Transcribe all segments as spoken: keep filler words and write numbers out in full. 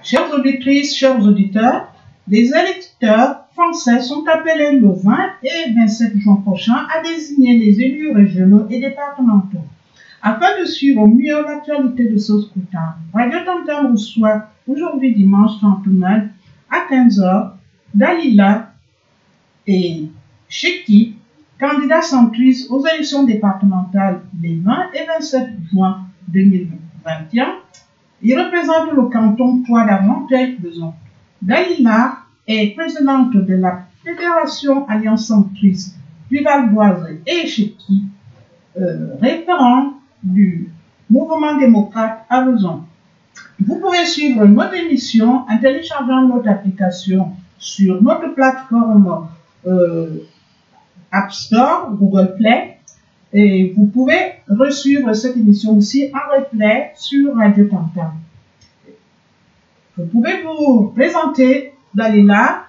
Chères auditrices, chers auditeurs, les électeurs français sont appelés le vingt et vingt-sept juin prochain à désigner les élus régionaux et départementaux. Afin de suivre au mieux l'actualité de ce scrutin, Radio Tam-Tam reçoit aujourd'hui dimanche trente mai à quinze heures Dalila et Cheki, candidats centristes aux élections départementales les vingt et vingt-sept juin deux mille vingt et un. Il représente le canton Poix d'Argenteuil-Beson. Dalila est présidente de la Fédération Alliance Centriste du Val-d'Oise et Cheki, euh, référent du mouvement démocrate à Beson. Vous pouvez suivre notre émission en téléchargeant notre application sur notre plateforme euh, App Store, Google Play, et vous pouvez resuivre cette émission aussi en replay sur Radio Tam-Tam. Vous pouvez vous présenter, Dalila,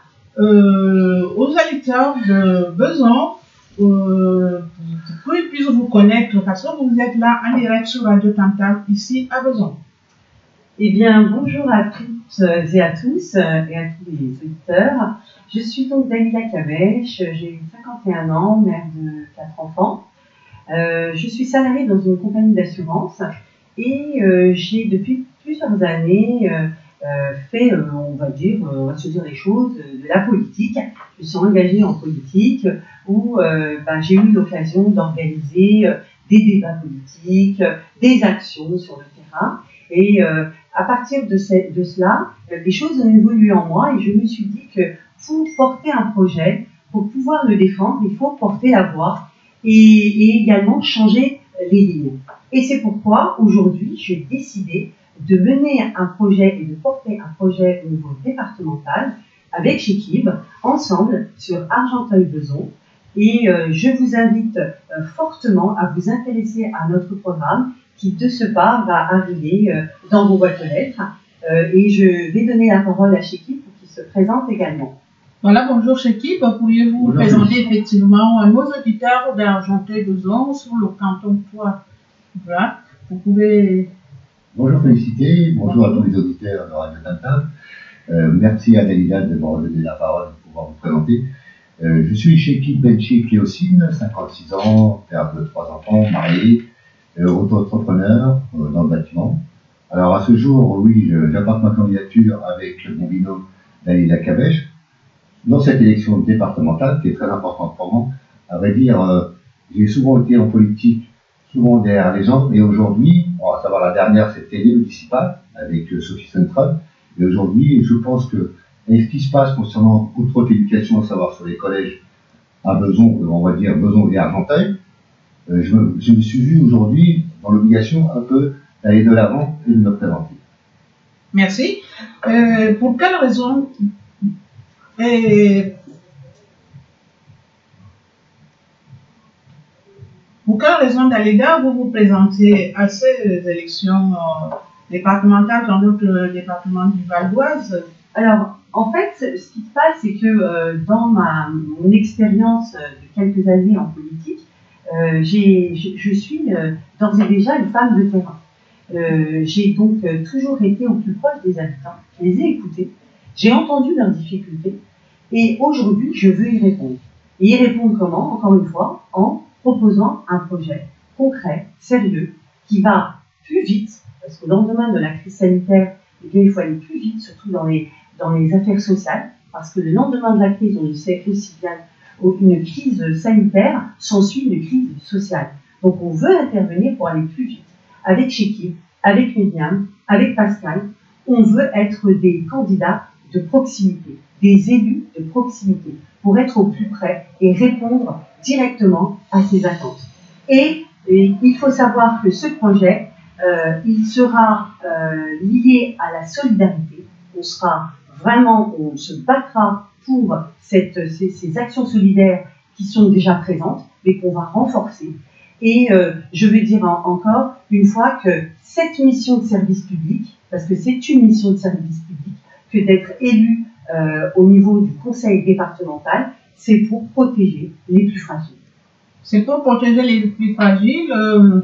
euh, aux électeurs de Beson, euh, pour qu'ils puissent vous connaître, parce que vous êtes là en direct sur Radio Tam-Tam, ici à Beson. Eh bien, bonjour à toutes et à tous, et à tous les auditeurs. Je suis donc Dalila Kabech, j'ai cinquante et un ans, mère de quatre enfants. Euh, je suis salariée dans une compagnie d'assurance et euh, j'ai depuis plusieurs années euh, euh, fait, euh, on va dire, euh, on va se dire les choses, euh, de la politique. Je suis engagée en politique où euh, ben, j'ai eu l'occasion d'organiser euh, des débats politiques, euh, des actions sur le terrain. Et euh, à partir de, ce, de cela, euh, des choses ont évolué en moi et je me suis dit que pour porter un projet, pour pouvoir le défendre, il faut porter la voix. Et, et également changer les lignes. Et c'est pourquoi aujourd'hui j'ai décidé de mener un projet et de porter un projet au niveau départemental avec Chekib, ensemble sur Argenteuil-Beson. Et euh, je vous invite euh, fortement à vous intéresser à notre programme qui de ce pas va arriver euh, dans vos boîtes aux lettres. Euh, et je vais donner la parole à Chekib pour qu'il se présente également. Voilà, bonjour Cheki, pourriez-vous vous présenter effectivement à nos auditeurs d'Argenteuil-Beson sur le canton Poix? Voilà, vous pouvez... Bonjour Félicité, bonjour à tous les auditeurs de Radio Tam-Tam. Euh, merci à Dalila de m'avoir donné la parole pour pouvoir vous présenter. Euh, je suis Cheki Benchi Cléocine, cinquante-six ans, père de trois enfants, marié, euh, auto-entrepreneur euh, dans le bâtiment. Alors à ce jour, oui, j'apporte ma candidature avec mon binôme Dalila Kabech dans cette élection départementale qui est très importante pour moi. À vrai dire, euh, j'ai souvent été en politique, souvent derrière les gens, et aujourd'hui, bon, à savoir la dernière, c'était les municipales avec euh, Sophie Central, et aujourd'hui, je pense que avec ce qui se passe concernant autre éducation, à savoir sur les collèges à Beson, on va dire Beson et Argenteuil, euh, je, me, je me suis vu aujourd'hui dans l'obligation un peu d'aller de l'avant et de me présenter. Merci. Euh, pour quelle raison Et pour quelle raison, Dalila, vous vous présentez à ces élections euh, départementales dans notre département du Val-d'Oise? Alors, en fait, ce qui se passe, c'est que euh, dans ma, mon expérience de quelques années en politique, euh, j'ai, je, je suis euh, d'ores et déjà une femme de terrain. Euh, j'ai donc euh, toujours été au plus proche des habitants, je les ai écoutés, j'ai entendu leurs difficultés. Et aujourd'hui, je veux y répondre. Et y répondre comment? Encore une fois, en proposant un projet concret, sérieux, qui va plus vite, parce qu'au lendemain de la crise sanitaire, eh bien, il faut aller plus vite, surtout dans les, dans les affaires sociales, parce que le lendemain de la crise, on le sait aussi bien, une crise sanitaire s'ensuit une crise sociale. Donc on veut intervenir pour aller plus vite. Avec Chekib, avec Myriam, avec Pascal, on veut être des candidats de proximité, des élus de proximité, pour être au plus près et répondre directement à ces attentes. Et, et il faut savoir que ce projet, euh, il sera euh, lié à la solidarité. On sera vraiment, on se battra pour cette, ces, ces actions solidaires qui sont déjà présentes, mais qu'on va renforcer. Et euh, je veux dire en, encore une fois que cette mission de service public, parce que c'est une mission de service public, que d'être élu euh, au niveau du conseil départemental, c'est pour protéger les plus fragiles. C'est pour protéger les plus fragiles. Euh,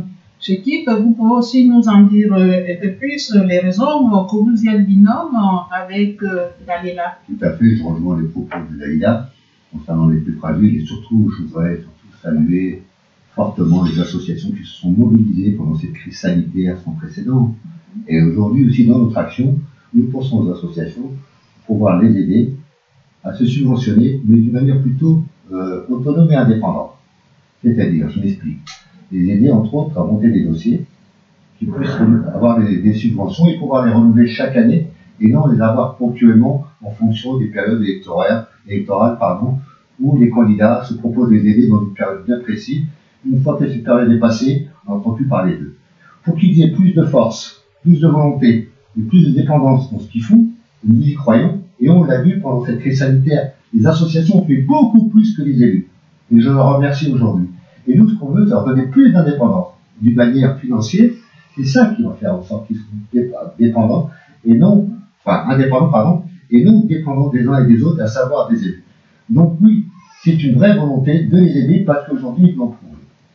Chekib, vous pouvez aussi nous en dire un peu plus les raisons que vous y êtes binôme avec Dalila. Tout à fait, je rejoins les propos de Dalila concernant les plus fragiles et surtout, je voudrais surtout saluer fortement les associations qui se sont mobilisées pendant cette crise sanitaire sans précédent. Et aujourd'hui aussi dans notre action, nous poussons aux associations pour pouvoir les aider à se subventionner, mais d'une manière plutôt euh, autonome et indépendante. C'est-à-dire, je m'explique, les aider entre autres à monter des dossiers qui puissent avoir des, des subventions et pouvoir les renouveler chaque année et non les avoir ponctuellement en fonction des périodes électorales, électorales pardon, où les candidats se proposent de les aider dans une période bien précise. Une fois que cette période est passée, on n'entend plus parler d'eux. Pour qu'ils aient plus de force, plus de volonté et plus de dépendance dans ce qu'ils font, nous y croyons, et on l'a vu pendant cette crise sanitaire, les associations ont fait beaucoup plus que les élus. Et je leur remercie aujourd'hui. Et nous, ce qu'on veut, c'est leur donner plus d'indépendance, d'une manière financière. C'est ça qui va faire en sorte qu'ils soient dépendants, et non, enfin, indépendants, pardon, et non dépendants des uns et des autres, à savoir des élus. Donc oui, c'est une vraie volonté de les aider, parce qu'aujourd'hui, ils l'ont prouvé.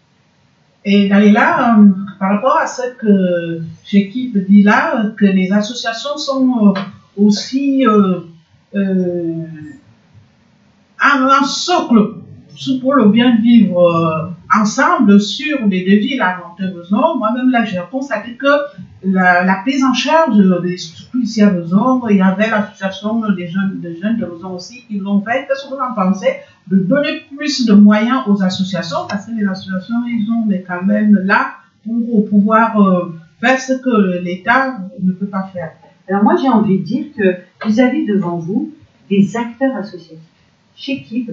Et Dalila, euh, par rapport à ce que Chekib dit là, que les associations sont euh, aussi euh, euh, un, un socle pour le bien vivre euh, ensemble sur des devis là dont besoin. Moi-même là, j'ai constaté que la, la prise en charge des surtout ici à Besançon, il y avait l'association des jeunes, des jeunes de Besançon aussi, ils l'ont fait. Qu'est-ce que vous en pensez de donner plus de moyens aux associations, parce que les associations, ils ont mais quand même là pour pouvoir euh, faire ce que l'État ne peut pas faire. Alors moi, j'ai envie de dire que vous avez devant vous des acteurs associatifs. Chekib,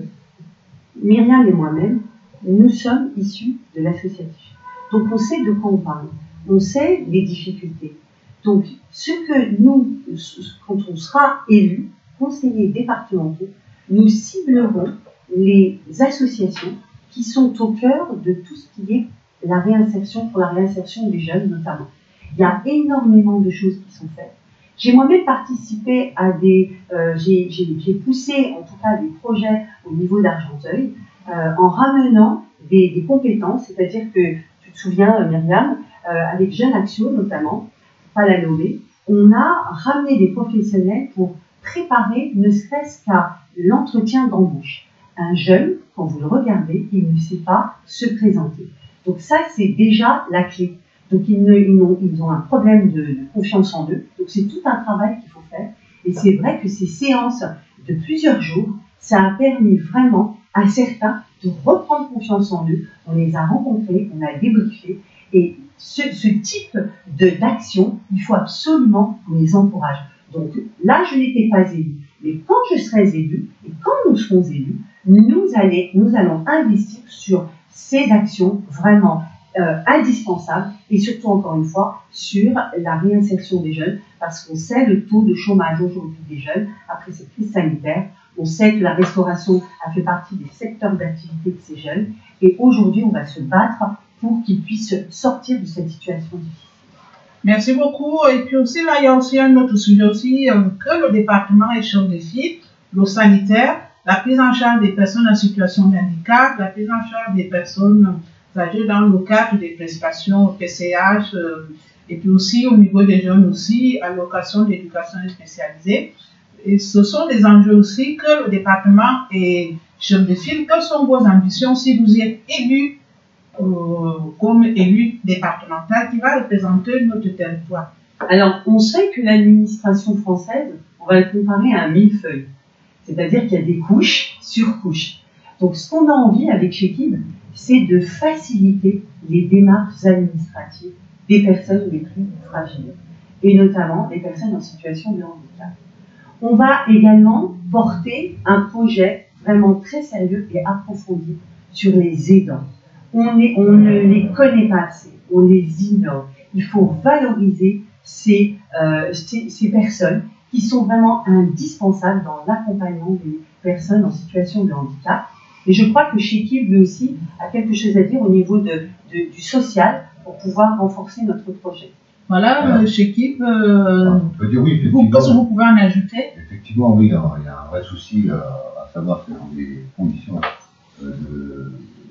Myriam et moi-même, nous sommes issus de l'associatif. Donc on sait de quoi on parle, on sait les difficultés. Donc ce que nous, quand on sera élu, conseillers départementaux, nous ciblerons les associations qui sont au cœur de tout ce qui est la réinsertion, pour la réinsertion des jeunes notamment. Il y a énormément de choses qui sont faites. J'ai moi-même participé à des, euh, j'ai, j'ai, j'ai poussé en tout cas des projets au niveau d'Argenteuil euh, en ramenant des, des compétences, c'est-à-dire que tu te souviens Myriam, euh, avec Jeune Action notamment, pas la nommer, on a ramené des professionnels pour préparer ne serait-ce qu'à l'entretien d'embauche. Un jeune, quand vous le regardez, il ne sait pas se présenter. Donc ça, c'est déjà la clé. Donc ils, ne, ils, ont, ils ont un problème de, de confiance en eux. Donc c'est tout un travail qu'il faut faire. Et c'est vrai que ces séances de plusieurs jours, ça a permis vraiment à certains de reprendre confiance en eux. On les a rencontrés, on a débriefé. Et ce, ce type de, d'action, il faut absolument qu'on les encourage. Donc là, je n'étais pas élue. Mais quand je serai élue, et quand nous serons élus, nous, allez, nous allons investir sur ces actions vraiment euh, indispensables et surtout, encore une fois, sur la réinsertion des jeunes, parce qu'on sait le taux de chômage aujourd'hui des jeunes après cette crise sanitaire. On sait que la restauration a fait partie des secteurs d'activité de ces jeunes. Et aujourd'hui, on va se battre pour qu'ils puissent sortir de cette situation difficile. Merci beaucoup. Et puis aussi, là, il y a aussi un autre sujet aussi, euh, que le département est sur des sites, l'eau sanitaire, la prise en charge des personnes en situation de handicap, la prise en charge des personnes âgées dans le cadre des prestations P C H, euh, et puis aussi au niveau des jeunes aussi, allocation d'éducation spécialisée. Et ce sont des enjeux aussi que le département est sur des fils. Quelles sont vos ambitions si vous y êtes élu euh, comme élu départemental qui va représenter notre territoire? Alors, on sait que l'administration française, on va le comparer à un millefeuille. C'est-à-dire qu'il y a des couches sur couches. Donc, ce qu'on a envie avec Chekib, c'est de faciliter les démarches administratives des personnes les plus fragiles, et notamment des personnes en situation de handicap. On va également porter un projet vraiment très sérieux et approfondi sur les aidants. On, est, on ne les connaît pas assez, on les ignore. Il faut valoriser ces, euh, ces, ces personnes qui sont vraiment indispensables dans l'accompagnement des personnes en situation de handicap. Et je crois que Chekib, lui aussi, a quelque chose à dire au niveau de, de, du social pour pouvoir renforcer notre projet. Voilà, euh, Chekib, euh, on peut dire oui, effectivement. Qu'est-ce que vous pouvez en ajouter? Effectivement, oui, il y a un vrai souci, euh, à savoir que dans des conditions euh, de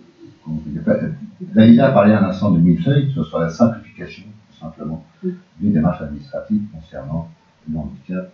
Dalila a parlé un instant de millefeuille sur la simplification, tout simplement, d'une démarche administrative concernant le handicap.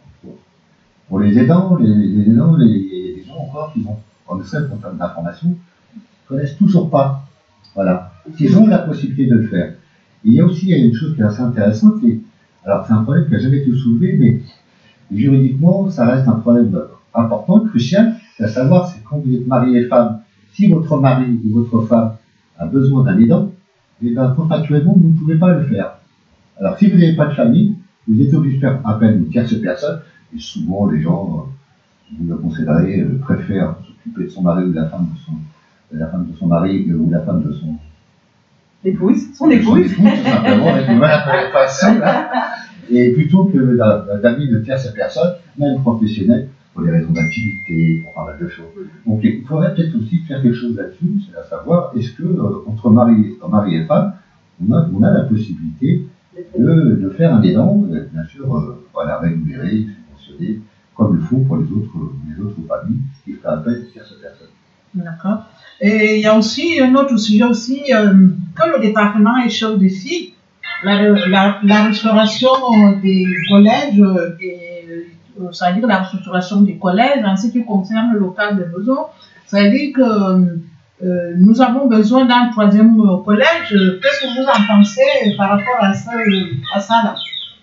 Pour les aidants, les, les aidants, les, les gens encore qui ont, en seul en termes d'information, ne connaissent toujours pas. Voilà. Ils ont la possibilité de le faire. Et il y a aussi il y a une chose qui est assez intéressante, et, alors c'est un problème qui n'a jamais été soulevé, mais juridiquement, ça reste un problème important, crucial, c'est à savoir, c'est quand vous êtes marié et femme, si votre mari ou votre femme a besoin d'un aidant, et bien contractuellement, vous ne pouvez pas le faire. Alors si vous n'avez pas de famille, vous êtes obligé de faire appel à une tierce personne, et souvent les gens, vous le considérez, euh, préfèrent s'occuper de son mari ou de la femme de son, de la femme de son mari ou la femme de son épouse, son épouse, son épouse tout simplement, avec une bonne façon, là, et plutôt que d'amis de tierce personne, même professionnelle, pour des raisons d'activité, pour pas mal de choses. Donc il faudrait peut-être aussi faire quelque chose là-dessus, c'est à savoir, est-ce que euh, entre mari, mari et femme, on a, on a la possibilité de, de faire un aidant, euh, bien sûr, euh, voilà, rémunéré, subventionné, comme il faut pour les autres, les autres familles qui feraient appel à tierce personne. D'accord. Et il y a aussi un autre sujet aussi, euh, quand le département est chef de file, la, la, la restauration des collèges, et, euh, ça veut dire la restauration des collèges en ce qui concerne le local de besoin, ça veut dire que euh, nous avons besoin d'un troisième collège. Qu'est-ce que vous en pensez par rapport à ça, à ça là?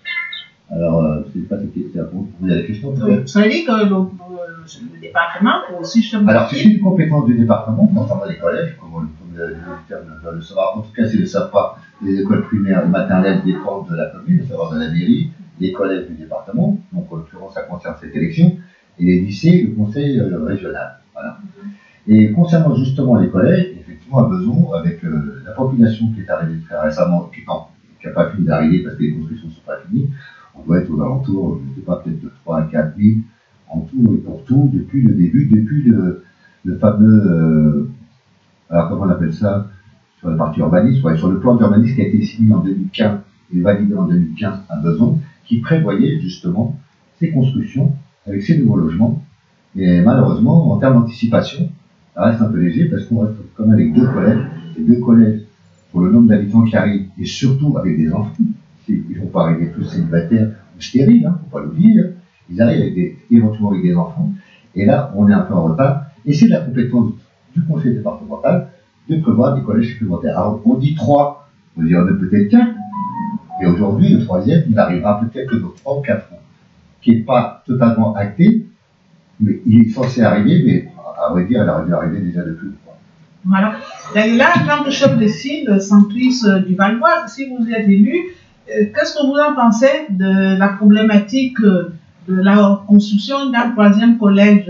Alors, euh, c'est pas c'est à vous poser la question. Euh, ça veut dire que le, le, le département peut aussi chef de Alors, c'est une compétence du département concernant les collèges, comme, comme le directeur doit le savoir. En tout cas, s'ils ne le savent pas, les écoles primaires et maternelles dépendent de la commune, à savoir de la mairie, les collèges du département, donc en l'occurrence, ça concerne cette élection, et les lycées, le conseil euh, régional. Voilà. Et concernant justement les collèges, effectivement, à Besançon, avec euh, la population qui est arrivée très récemment, qui n'a pas fini d'arriver parce que les constructions ne sont pas finies, on doit être aux alentours, je ne sais pas, peut-être de trois à quatre mille en tout et pour tout, depuis le début, depuis le, le fameux, euh, alors comment on appelle ça, sur la partie urbanisme, ouais, sur le plan d'urbanisme qui a été signé en deux mille quinze et validé en deux mille quinze à Besançon, qui prévoyait justement ces constructions avec ces nouveaux logements. Et malheureusement, en termes d'anticipation, ça reste un peu léger parce qu'on reste comme avec deux collèges, et deux collèges pour le nombre d'habitants qui arrivent, et surtout avec des enfants. Ils ne vont pas arriver tous célibataires ou stériles, il hein, ne faut pas l'oublier. Hein. Ils arrivent avec des, éventuellement avec des enfants. Et là, on est un peu en retard. Et c'est la compétence du conseil départemental de prévoir des collèges supplémentaires. Alors, on dit trois, on dit on a peut-être quatre. Et aujourd'hui, le troisième, il n'arrivera peut-être que dans trois ou quatre ans. Qui n'est pas totalement acté, mais il est censé arriver, mais à vrai dire, il aurait dû arriver déjà depuis. Voilà. Là, en tant que chef de file centriste du Val-d'Oise, si vous êtes élu, qu'est-ce que vous en pensez de la problématique de la construction d'un troisième collège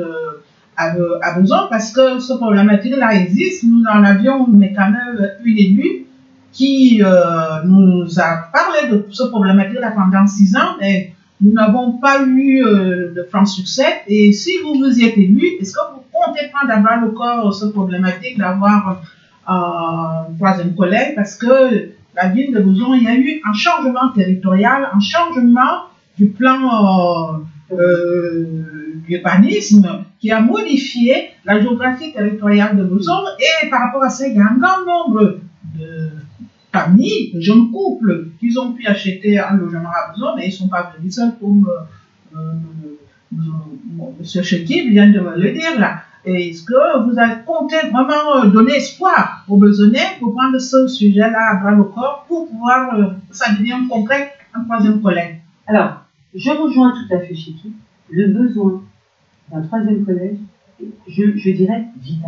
à, à Besançon? Parce que cette problématique-là existe. Nous en avions mais quand même une élue qui euh, nous a parlé de cette problématique-là pendant six ans, mais nous n'avons pas eu euh, de franc succès. Et si vous vous y êtes élu, est-ce que vous comptez prendre à bras le corps cette problématique d'avoir euh, un troisième collège? Parce que la ville de Besançon, il y a eu un changement territorial, un changement du plan euh, euh, d'urbanisme qui a modifié la géographie territoriale de Besançon. Et par rapport à ça, il y a un grand nombre de familles, de jeunes couples, qui ont pu acheter un logement à Besançon, mais ils ne sont pas venus seuls, comme euh, euh, M. Chekib vient de me le dire là. Est-ce que vous avez compté vraiment donner espoir aux Besonnais pour prendre ce sujet-là à bras le corps pour pouvoir, euh, ça devient concret, un troisième collège? Alors, je rejoins tout à fait Chekib. Le besoin d'un troisième collège, je, je dirais vital.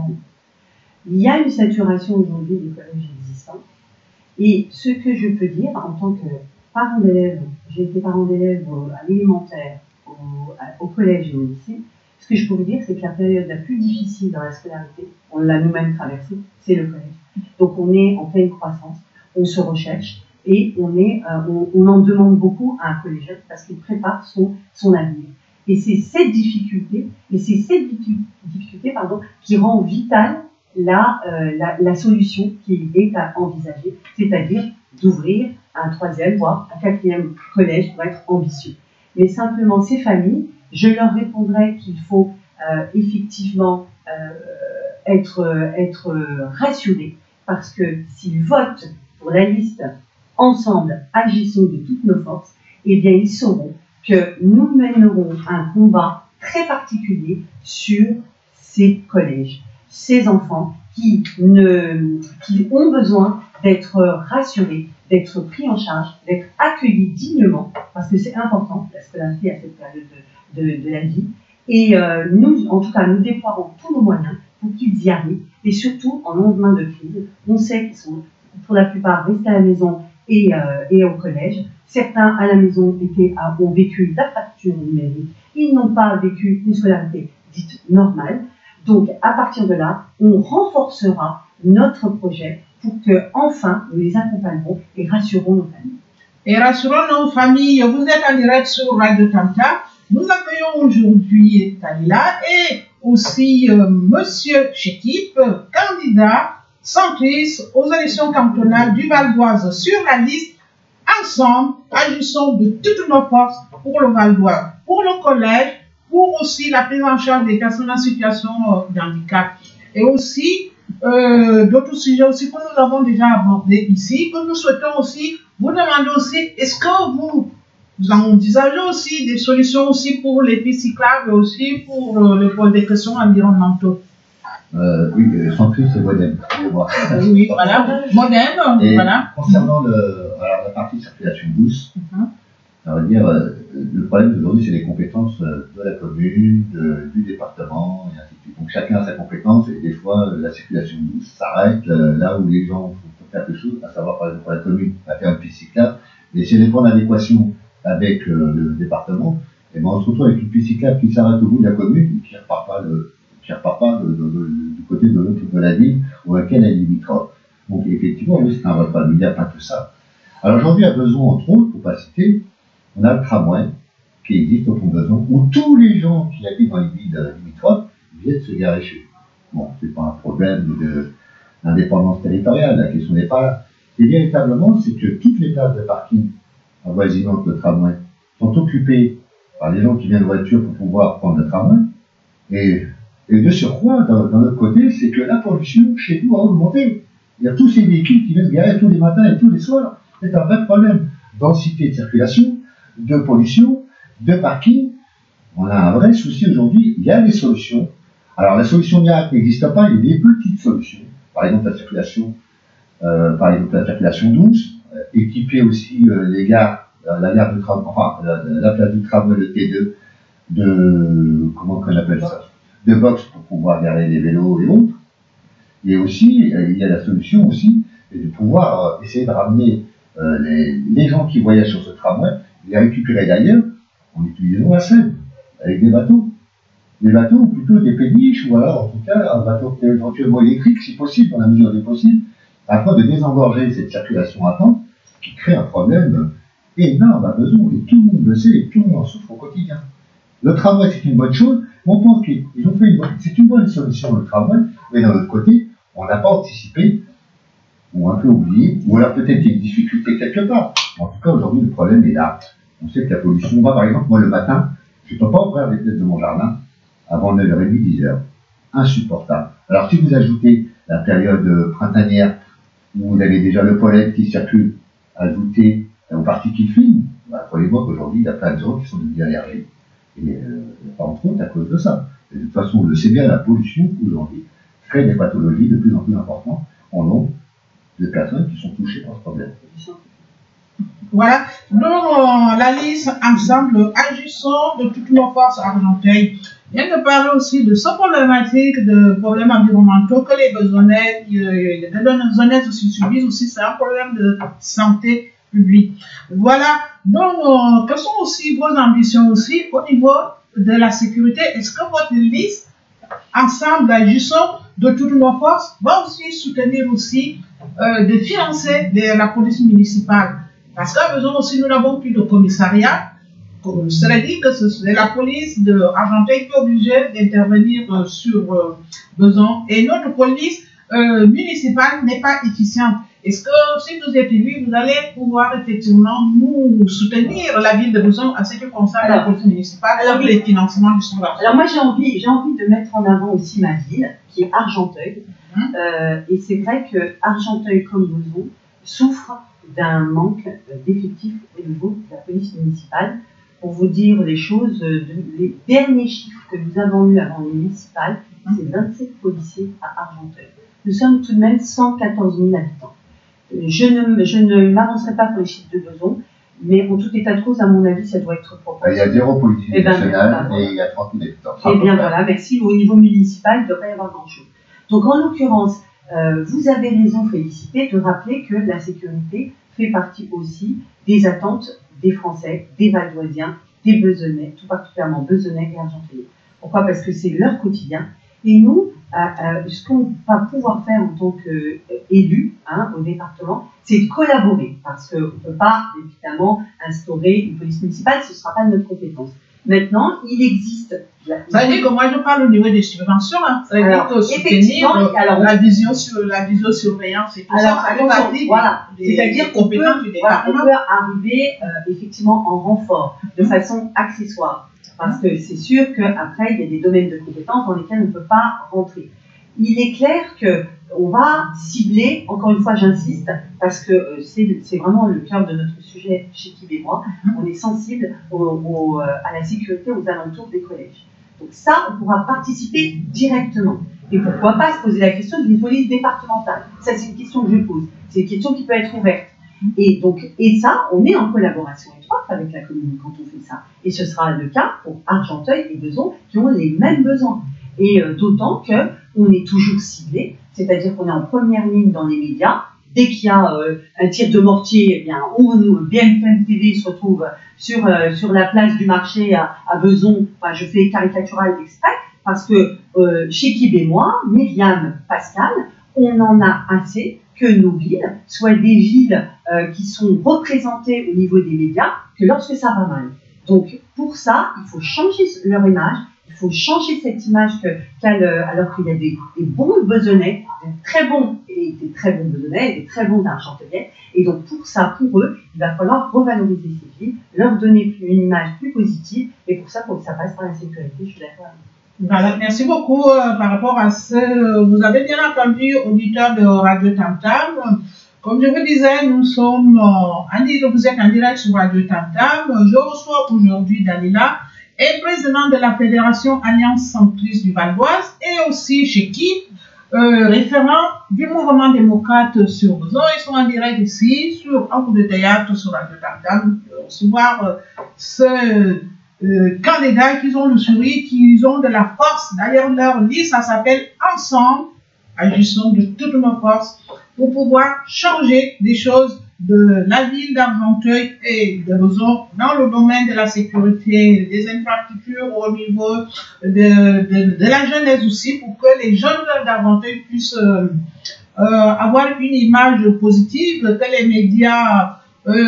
Il y a une saturation aujourd'hui des collèges existants. Et ce que je peux dire en tant que parent d'élèves, j'ai été parent d'élèves à l'élémentaire, au, au collège et au lycée, ce que je peux vous dire, c'est que la période la plus difficile dans la scolarité, on l'a nous-mêmes traversée, c'est le collège. Donc on est en pleine croissance, on se recherche et on, est, euh, on, on en demande beaucoup à un collégien parce qu'il prépare son, son avenir. Et c'est cette difficulté, et c'est cette difficulté pardon, qui rend vitale la, euh, la, la solution qui est à envisager, c'est-à-dire d'ouvrir un troisième, voire un quatrième collège pour être ambitieux. Mais simplement, ces familles, je leur répondrai qu'il faut euh, effectivement euh, être, être rassurés, parce que s'ils votent pour la liste « Ensemble, agissons de toutes nos forces », eh bien, ils sauront que nous mènerons un combat très particulier sur ces collèges, ces enfants qui, ne, qui ont besoin d'être rassurés, d'être pris en charge, d'être accueillis dignement, parce que c'est important, la scolarité à cette période de, de, de la vie. Et euh, nous, en tout cas, nous déploierons tous nos moyens pour qu'ils y arrivent, et surtout en lendemain de crise. On sait qu'ils sont, pour la plupart, restés à la maison et, euh, et au collège. Certains, à la maison, étaient, ont vécu la fracture numérique. Ils n'ont pas vécu une scolarité dite normale. Donc, à partir de là, on renforcera notre projet pour que, enfin, nous les accompagnerons et rassurons nos familles. Et rassurons nos familles. Vous êtes en direct sur Radio Tam-Tam. Nous accueillons aujourd'hui Talila et aussi euh, Monsieur Chekip, candidat centriste aux élections cantonales du Val d'Oise sur la liste Ensemble, agissons de toutes nos forces pour le Val d'Oise, pour le collège, pour aussi la prise en charge des personnes en situation de handicap et aussi euh, d'autres sujets aussi que nous avons déjà abordés ici, que nous souhaitons aussi vous demander aussi, est-ce que vous, vous envisagez aussi des solutions aussi pour les pistes cyclables et aussi pour euh, le pôle des questions environnementales? Euh, oui, centriste, c'est modem. Oui, oui, voilà, modem, et voilà. Concernant le, alors, la partie circulation douce, Mm-hmm. ça veut dire, euh, le problème aujourd'hui, c'est les compétences de la commune, de, du département, et ainsi de suite. Donc chacun a sa compétence, et des fois, la circulation douce s'arrête euh, là où les gens font faire quelque chose, à savoir, par exemple, pour la commune, à faire une piste cyclable, et si elle n'est pas en adéquation avec euh, le département, et ben on se retrouve avec une piste cyclable qui s'arrête au bout de la commune, et qui ne repart pas le qui ne repart pas de, de, de, du côté de l'autre de la ville ou à laquelle elle est limitrophe. Donc effectivement, oui, c'est un vrai problème. Il n'y a pas que ça. Alors aujourd'hui, il y a besoin, entre autres, pour ne pas citer, on a le tramway qui existe au fond de besoin, où tous les gens qui habitent dans les villes limitrophes viennent se garer chez eux. Bon, c'est pas un problème d'indépendance territoriale, la question n'est pas là. Et véritablement, c'est que toutes les places de parking avoisinantes le tramway sont occupées par les gens qui viennent en voiture pour pouvoir prendre le tramway. Et Et de surcroît, d'un autre côté, c'est que la pollution chez nous a augmenté. Il y a tous ces véhicules qui viennent se garer tous les matins et tous les soirs. C'est un vrai problème. Densité de circulation, de pollution, de parking. On a un vrai souci aujourd'hui. Il y a des solutions. Alors la solution miracle n'existe pas, il y a des petites solutions. Par exemple la circulation, euh, par exemple la circulation douce, euh, équiper aussi euh, les gares, euh, la gare de tram, enfin la, la place du tramway, le T deux, de comment qu'on appelle ça, de box pour pouvoir garer les vélos et autres. Et aussi, il y a la solution aussi de pouvoir essayer de ramener euh, les, les gens qui voyagent sur ce tramway, les récupérer d'ailleurs en utilisant la Seine, avec des bateaux. Des bateaux, ou plutôt des péniches, ou alors en tout cas un bateau éventuellement électrique, si possible, dans la mesure du possible, afin de désengorger cette circulation attente qui crée un problème énorme à besoin, et tout le monde le sait, et tout le monde en souffre au quotidien. Le tramway, c'est une bonne chose. On pense qu'ils ont fait une bonne, c'est une bonne solution, le tramway, mais d'un autre côté, on n'a pas anticipé, ou un peu oublié, ou alors peut-être qu'il y a une difficulté quelque part. En tout cas, aujourd'hui, le problème est là. On sait que la pollution va, par exemple, moi, le matin, je ne peux pas ouvrir les fenêtres de mon jardin avant neuf heures trente, dix heures. Insupportable. Alors, si vous ajoutez la période printanière, où vous avez déjà le pollen qui circule, ajouté aux particules fines, bah, croyez-moi qu'aujourd'hui, il y a plein de gens qui sont devenus allergiques. Et euh, entre autres à cause de ça. Et de toute façon, on le sait bien, la pollution aujourd'hui crée des pathologies de plus en plus importantes en nombre de personnes qui sont touchées par ce problème. Voilà, donc euh, la liste Ensemble, agissons de toutes nos forces à Argenteuil. Il vient de parler aussi de ce problématique de problèmes environnementaux que les besoinnettes, euh, les besoinnettes aussi subissent aussi, c'est un problème de santé publique. Voilà, donc euh, quelles sont aussi vos ambitions aussi au niveau de la sécurité? Est-ce que votre liste Ensemble, agissons de toutes nos forces va aussi soutenir aussi euh, de financer de la police municipale? Parce qu'à besoin aussi, nous n'avons plus de commissariat. Cela dit que c'est la police de Argenteuil qui est obligée d'intervenir euh, sur euh, besoin. Et notre police euh, municipale n'est pas efficiente. Est-ce que si vous êtes élu, vous allez pouvoir effectivement nous soutenir la ville de Besançon à ce qui concerne la politique municipale, alors les financements du souverain? Alors moi j'ai envie, j'ai envie de mettre en avant aussi ma ville, qui est Argenteuil. Mmh. Euh, et c'est vrai que Argenteuil comme Besançon souffre d'un manque d'effectifs au niveau de la police municipale. Pour vous dire les choses, de, les derniers chiffres que nous avons eus avant les municipales, c'est vingt-sept policiers à Argenteuil. Nous sommes tout de même cent quatorze mille habitants. Je ne, je ne m'avancerai pas pour les chiffres de Besançon, mais en tout état de cause, à mon avis, ça doit être proportionnel. Il y a zéro politique eh ben, nationale ben, et il y a trente mille habitants. Eh bien voilà, merci. Au niveau municipal, il ne doit pas y avoir grand-chose. Donc en l'occurrence, euh, vous avez raison, Félicité, de rappeler que la sécurité fait partie aussi des attentes des Français, des Valdoisiens, des Besonnais, tout particulièrement Besonnais et Argenteuillais. Pourquoi? Parce que c'est leur quotidien. Et nous, euh, euh, ce qu'on va pouvoir faire en tant qu'élus hein, au département, c'est de collaborer. Parce qu'on ne peut pas, évidemment, instaurer une police municipale, ce ne sera pas de notre compétence. Maintenant, il existe... Ça veut dire que moi, je parle au niveau des subventions. Hein. Ça veut alors, dire que soutenir euh, alors, la, vision sur, la visiosurveillance et tout alors, ça, ça fait partie voilà. C'est-à-dire qu'on peut, voilà, on peut arriver euh, effectivement en renfort, de façon accessoire. Parce que c'est sûr qu'après, il y a des domaines de compétences dans lesquels on ne peut pas rentrer. Il est clair qu'on va cibler, encore une fois j'insiste, parce que euh, c'est vraiment le cœur de notre sujet chez Kib et moi, on est sensible au, au, à la sécurité aux alentours des collèges. Donc ça, on pourra participer directement. Et pourquoi pas se poser la question d'une police départementale? Ça, c'est une question que je pose. C'est une question qui peut être ouverte. Et, donc, et ça, on est en collaboration étroite avec la commune quand on fait ça. Et ce sera le cas pour Argenteuil et Besançon qui ont les mêmes besoins. Et euh, d'autant qu'on est toujours ciblé, c'est-à-dire qu'on est en première ligne dans les médias. Dès qu'il y a euh, un tir de mortier, eh bien, on, B F M T V se retrouve sur, euh, sur la place du marché à, à Besançon. Enfin, je fais caricatural exprès, parce que euh, chez Kib et moi, Myriam, Pascal, on en a assez que nos villes soient des villes euh, qui sont représentées au niveau des médias que lorsque ça va mal. Donc, pour ça, il faut changer leur image, il faut changer cette image que, qu alors qu'il y a des, des bons Besonnais, des très bons, et des très bons Besonnais, et des très bons Argenteuillais. Et donc, pour ça, pour eux, il va falloir revaloriser ces villes, leur donner une image plus positive, et pour ça, il faut que ça passe par la sécurité, je suis d'accord avec vous. Voilà, merci beaucoup euh, par rapport à ce. Vous avez bien entendu, auditeurs de Radio Tam Tam. Comme je vous disais, nous sommes euh, en direct, vous êtes en direct sur Radio Tam Tam. Je reçois aujourd'hui Dalila, est président de la Fédération Alliance Centriste du Val d'Oise et aussi chez Kib, euh, référent du mouvement démocrate sur Besançon. Ils sont en direct ici sur un coup de théâtre sur Radio Tam Tam pour recevoir euh, ce. Euh, candidats qui ont le sourire, qui ont de la force. D'ailleurs, leur liste, ça s'appelle Ensemble, agissons de toutes nos forces pour pouvoir changer des choses de la ville d'Argenteuil et de Besançon dans le domaine de la sécurité, des infrastructures au niveau de, de, de la jeunesse aussi, pour que les jeunes d'Argenteuil puissent euh, euh, avoir une image positive, que les médias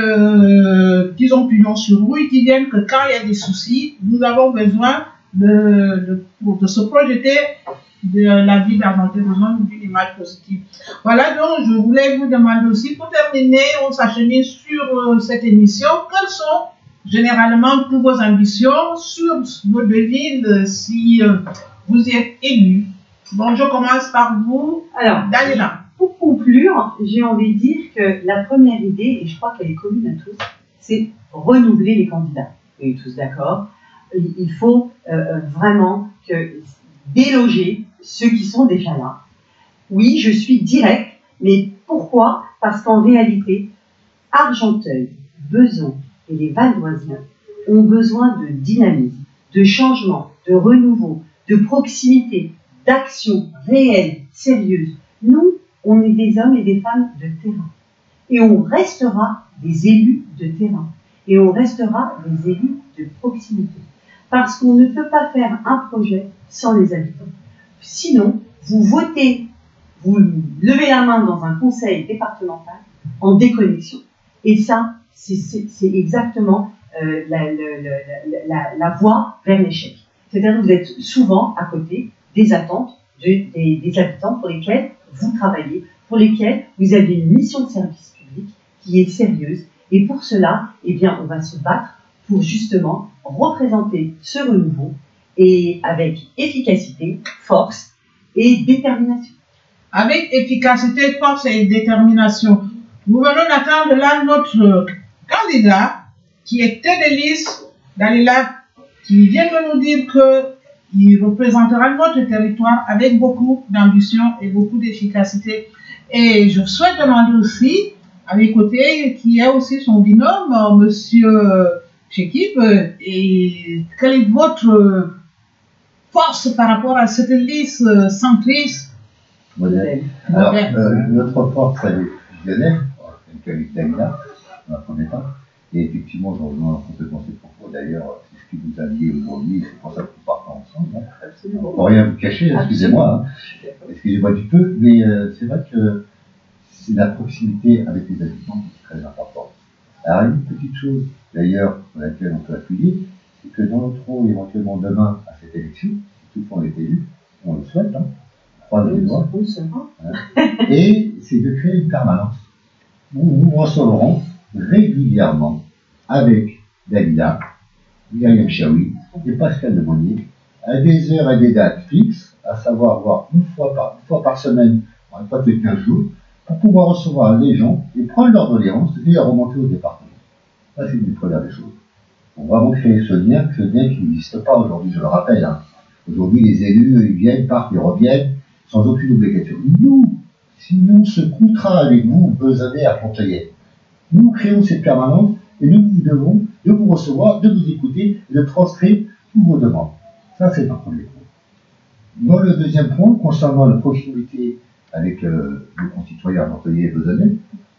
Euh, qu'ils ont pignon sur rue, qui viennent que quand il y a des soucis, nous avons besoin de, de, de se projeter de la vie d'Argenteuil, besoin d'une image positive. Voilà, donc je voulais vous demander aussi, pour terminer, on s'achemine sur euh, cette émission, quelles sont généralement toutes vos ambitions sur vos deux villes si euh, vous y êtes élu? Bon, je commence par vous, alors, Dalila. Pour conclure, j'ai envie de dire que la première idée, et je crois qu'elle est commune à tous, c'est renouveler les candidats. Vous êtes tous d'accord? Il faut euh, vraiment que déloger ceux qui sont déjà là. Oui, je suis direct, mais pourquoi? Parce qu'en réalité, Argenteuil, Besançon et les Valdoisiens ont besoin de dynamisme, de changement, de renouveau, de proximité, d'action réelle, sérieuse. Nous, on est des hommes et des femmes de terrain. Et on restera des élus de terrain. Et on restera des élus de proximité. Parce qu'on ne peut pas faire un projet sans les habitants. Sinon, vous votez, vous levez la main dans un conseil départemental en déconnexion. Et ça, c'est exactement euh, la, la, la, la, la voie vers l'échec. C'est-à-dire que vous êtes souvent à côté des attentes de, des, des habitants pour lesquels vous travaillez, pour lesquels vous avez une mission de service public qui est sérieuse. Et pour cela, eh bien, on va se battre pour justement représenter ce renouveau et avec efficacité, force et détermination. Avec efficacité, force et détermination. Nous venons d'attendre là notre candidat qui est tête de liste, Dalila, qui vient de nous dire qu'il représentera notre territoire avec beaucoup d'ambition et beaucoup d'efficacité. Et je souhaite demander aussi, à mes côtés, qui est aussi son binôme, Monsieur Chekib, et quelle est votre force par rapport à cette liste centriste? Modèle. Alors, euh, notre force, elle est fusionnelle, avec Dalila, dans un premier temps. Et effectivement, je rejoins complètement ces propos. D'ailleurs, c'est ce qui vous a lié aujourd'hui, c'est pour ça que nous partons ensemble. Hein. Absolument. Pour rien vous cacher, excusez-moi. Hein. Excusez-moi du peu, mais euh, c'est vrai que c'est la proximité avec les habitants qui est très importante. Alors, une petite chose, d'ailleurs, sur laquelle on peut appuyer, c'est que dans notre rôle, éventuellement demain, à cette élection, si toutefois on est élu, on le souhaite, hein, croise les doigts, hein, et c'est de créer une permanence où nous recevrons régulièrement avec Dalila, Myriam Chaoui et Pascal Lemonnier à des heures et des dates fixes, à savoir voir une fois par, une fois par semaine, une fois tous les quinze jours, pour pouvoir recevoir les gens et prendre leur doléance et les remonter au département. Ça, c'est une première des choses. On va vraiment créer ce lien, ce lien qui n'existe pas aujourd'hui, je le rappelle. Hein. Aujourd'hui, les élus, ils viennent, partent, ils reviennent, sans aucune obligation. Nous, sinon, ce contrat avec vous, besonnais à Pontoyet, nous créons cette permanence et nous vous devons de vous recevoir, de vous écouter et de transcrire toutes vos demandes. Ça, c'est un premier point. Dans le deuxième point, concernant la proximité avec euh, nos concitoyens Pontoyet et besonnais,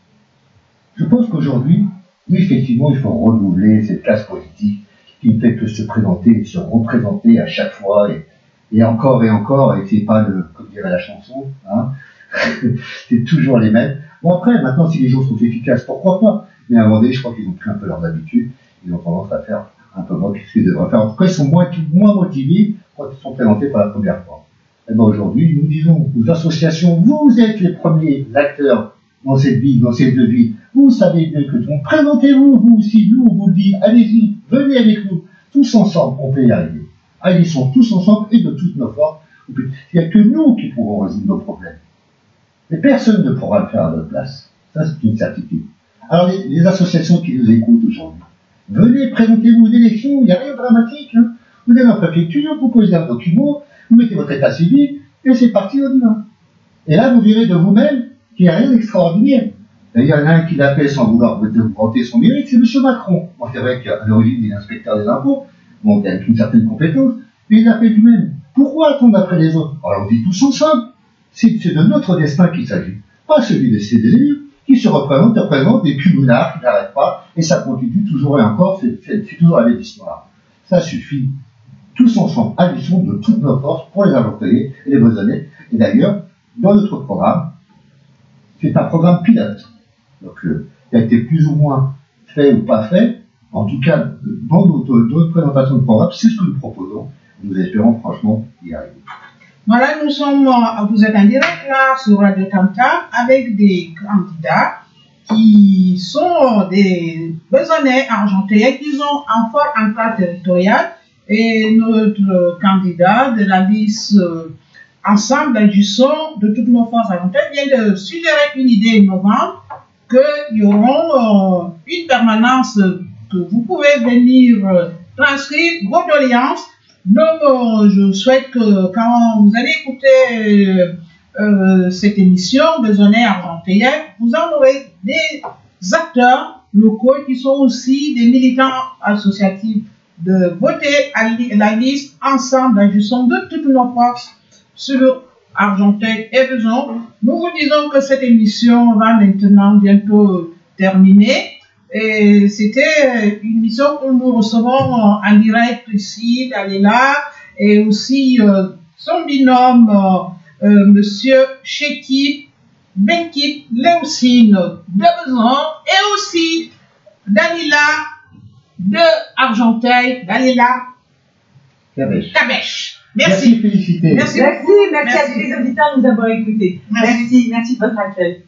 je pense qu'aujourd'hui, oui, effectivement, il faut renouveler cette classe politique qui ne fait que se présenter et se représenter à chaque fois et, et encore et encore, et c'est pas le, comme dirait la chanson, hein, c'est toujours les mêmes. Bon, après, maintenant, si les gens sont efficaces, pourquoi pas? Mais à un moment donné, je crois qu'ils ont pris un peu leurs habitudes. Ils ont tendance à faire un peu moins ce qu'ils devraient faire. En tout cas, ils sont moins, moins motivés quand ils sont présentés pour la première fois. Et bien aujourd'hui, nous disons aux associations, vous êtes les premiers acteurs dans cette ville, dans ces deux villes. Vous savez mieux que tout le monde. Présentez-vous, vous aussi. Nous, on vous le dit. Allez-y, venez avec nous. Tous ensemble, on peut y arriver. Agissons tous ensemble et de toutes nos forces. Il n'y a que nous qui pourrons résoudre nos problèmes. Mais personne ne pourra le faire à notre place. Ça, c'est une certitude. Alors, les, les associations qui nous écoutent aujourd'hui, venez, présentez-vous aux élections, il n'y a rien de dramatique. Hein. Vous allez en préfecture, vous posez un document, vous mettez votre état civil, et c'est parti, on y va. Et là, vous verrez de vous-même qu'il n'y a rien d'extraordinaire. D'ailleurs, il y en a un qui l'appelle sans vouloir vous vanter son mérite, c'est M. Macron. Bon, c'est vrai qu'à l'origine, il est inspecteur des impôts, bon, il a une certaine compétence, mais il l'a fait lui-même. Pourquoi attendre après les autres? Alors, on dit tous ensemble. C'est de notre destin qu'il s'agit, pas celui de ces élus qui se représentent, représentent des cumulards qui n'arrêtent pas, et ça continue toujours et encore, c'est toujours la même histoire. Ça suffit. Tous ensemble, agissons de toutes nos forces pour les aventuriers et les besonnais. Et d'ailleurs, dans notre programme, c'est un programme pilote, donc euh, qui a été plus ou moins fait ou pas fait. En tout cas, dans notre, notre présentation de programme, c'est ce que nous proposons. Nous espérons franchement y arriver. Voilà, nous sommes, vous êtes en direct là sur Radio Tam Tam avec des candidats qui sont des besonnais argentais, qui ont un fort ancrage territorial. Et notre candidat de la liste euh, Ensemble agissons de toutes nos forces argentines vient de suggérer une idée innovante qu'il y aura euh, une permanence que vous pouvez venir euh, transcrire vos doléances. Donc, euh, je souhaite que quand vous allez écouter euh, euh, cette émission, Besonnais argentins, vous en aurez des acteurs locaux qui sont aussi des militants associatifs de voter à la liste Ensemble, agissons de toutes nos forces sur Argenteuil et Besançon. Nous vous disons que cette émission va maintenant bientôt terminer. Et c'était une émission que nous recevons en direct ici, Dalila, et aussi euh, son binôme, euh, euh, Monsieur Chekib Benkip Léocine de Besançon, et aussi Dalila de Argenteuil, Dalila Cabèche. Cabèche. Merci. Félicité. Merci. Merci, merci, merci à tous les auditeurs de nous avoir écoutés. Merci. Merci, merci de votre accueil.